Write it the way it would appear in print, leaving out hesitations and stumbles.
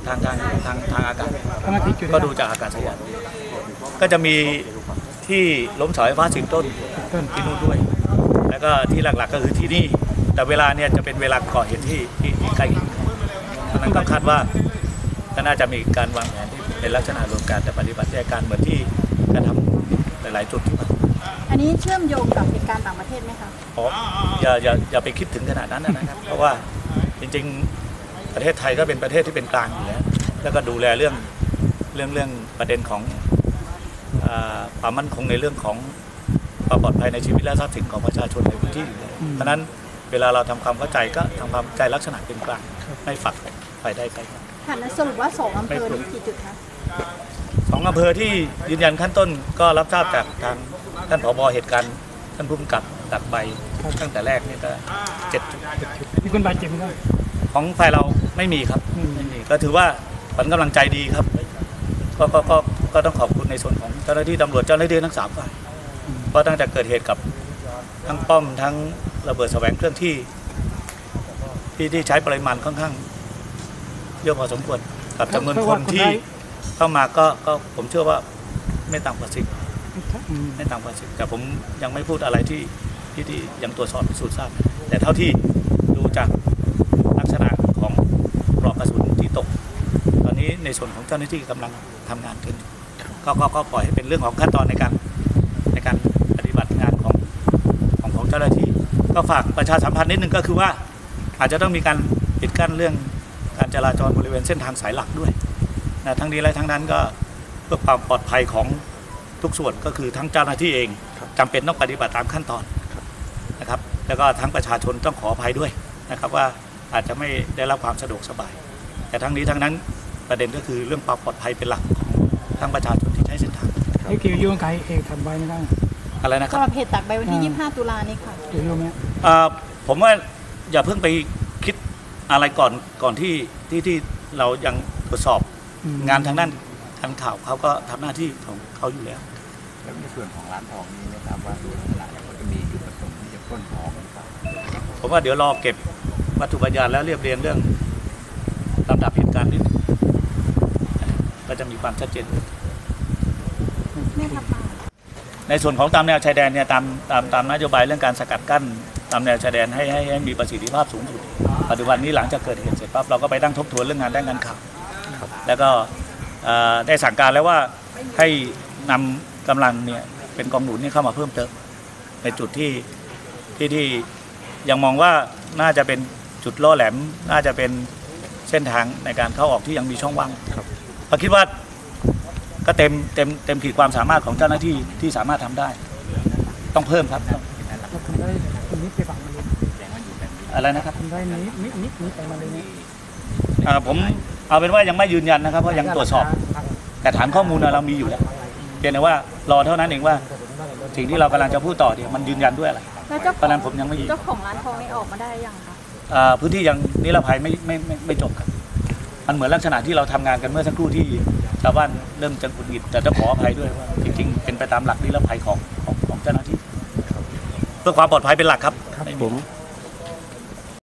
ทางอากาศก็ดูจากอากาศยานก็จะมีที่ล้มเสาไฟฟ้า10 ต้นที่นู่นด้วยแล้วก็ที่หลักๆก็คือที่นี่แต่เวลาเนี่ยจะเป็นเวลาก่อเหตุที่ใกล้นั้นก็คาดว่าก็น่าจะมีการวางแผนที่เป็นลักษณะรวมการแต่ปฏิบัติการเหมือนที่กระทำหลายๆจุดที่ผ่านอันนี้เชื่อมโยงกับเหตุการณ์ต่างประเทศไหมคะอ๋ออย่าไปคิดถึงขนาดนั้นนะครับเพราะว่าจริงๆประเทศไทยก็เป็นประเทศที่เป็นกลางอยู่แล้วก็ดูแลเรื่องประเด็นของความมั่นคงในเรื่องของความปลอดภัยในชีวิตและทรัพย์สินของประชาชนในพื้นที่อยู่แล้วเพราะนั้นเวลาเราทำความเข้าใจก็ทำความเข้าใจลักษณะเป็นกลางไม่ฝักใครได้ใครกันค่ะและสรุปว่า2 อำเภอนี้กี่จุดคะ 2 อำเภอที่ยืนยันขั้นต้นก็รับทราบจากทางท่านผบ.เหตุการณ์ท่านผู้กำกับตักใบตั้งแต่แรกนี่ก็7 จุดมีคนบาดเจ็บไหมครับของฝ่ายเราไม่มีครับไม่มีก็ถือว่าขวัญกำลังใจดีครับก็ต้องขอบคุณในส่วนของเจ้าหน้าที่ตำรวจเจ้าหน้าที่ทั้ง3 ฝ่ายเพราะตั้งแต่เกิดเหตุกับทั้งป้อมทั้งระเบิดแสวงเครื่องที่ใช้ปริมาณค่อนข้างเยอะพอสมควรกับจำนวนคนที่เข้ามาก็ผมเชื่อว่าไม่ต่ำกว่า10ไม่ต่ำกว่า10แต่ผมยังไม่พูดอะไรที่ยังตรวจสอบพิสูจน์ทราบแต่เท่าที่ดูจากลักษณะของปลอกกระสุนที่ตกตอนนี้ในส่วนของเจ้าหน้าที่กำลังทำงานขึ้นก็ปล่อยให้เป็นเรื่องของขั้นตอนในการปฏิบัติงานของเจ้าหน้าที่ก็ฝากประชาสัมพันธ์นิดนึงก็คือว่าอาจจะต้องมีการปิดกั้นเรื่องการจราจรบริเวณเส้นทางสายหลักด้วยนะทั้งนี้และทั้งนั้นก็เพื่อความปลอดภัยของทุกส่วนก็คือทั้งเจ้าหน้าที่เองจำเป็นต้องปฏิบัติตามขั้นตอนนะครับแล้วก็ทั้งประชาชนต้องขออภัยด้วยนะครับว่าอาจจะไม่ได้รับความสะดวกสบายแต่ทั้งนี้ทั้งนั้นประเด็นก็คือเรื่องความปลอดภัยเป็นหลักของทั้งประชาชนที่ใช้เส้นทางเกี่ยวโยงกับเอกทำใบไม่ได้อะไรนะครับสำหรับเหตุตักใบวันที่25 ตุลานี่ค่ะเกี่ยวโยงไหมผมว่าอย่าเพิ่งไปคิดอะไรก่อนที่เรายังตรวจสอบงานทางด้านการข่าวเขาก็ทำหน้าที่ของเขาอยู่แล้วแล้วในส่วนของร้านทองนี้นะครับว่าดูลักษณะเขาจะมีจุดประสงค์ที่จะปล้นทองหรือเปล่าผมว่าเดี๋ยวรอเก็บวัตถุพยานแล้วเรียบเรียงเรื่องลำดับเหตุการณ์นิดก็จะมีความชัดเจนในส่วนของตามแนวชายแดนเนี่ยตามนโยบายเรื่องการสกัดกั้นตามแนวชายแดนให้มีประสิทธิภาพสูงสุดปัจจุบันนี้หลังจากเกิดเหตุเสร็จปั๊บเราก็ไปตั้งทบทวนเรื่องงานด้านการข่าวแล้วก็ได้สั่งการแล้วว่าให้นำกำลังเนี่ยเป็นกองหนุนเข้ามาเพิ่มเติมในจุดที่ยังมองว่าน่าจะเป็นจุดล่อแหลมน่าจะเป็นเส้นทางในการเข้าออกที่ยังมีช่องว่างเราคิดว่าก็เต็มขีดความสามารถของเจ้าหน้าที่ที่สามารถทำได้ต้องเพิ่มครับอะไรนะครับนี้ไปมาเลยนี่ผมเอาเป็นว่ายังไม่ยืนยันนะครับเพราะยังตรวจสอบแต่ฐานข้อมูลเรามีอยู่แล้วเพียงแต่ว่ารอเท่านั้นเองว่าสิ่งที่เรากำลังจะพูดต่อเนี่ยมันยืนยันด้วยอะไรตอนนั้นผมยังไม่เจ้าของร้านทองนี่ออกมาได้ยังคะพื้นที่ยังนิรภัยไม่จบครับมันเหมือนลักษณะที่เราทำงานกันเมื่อสักครู่ที่ชาวบ้านเริ่มจะหงุดหงิดแต่ต้องขออภัยด้วยว่าจริงๆเป็นไปตามหลักนิรภัยของเจ้าหน้าที่เพื่อความปลอดภัยเป็นหลักครับผม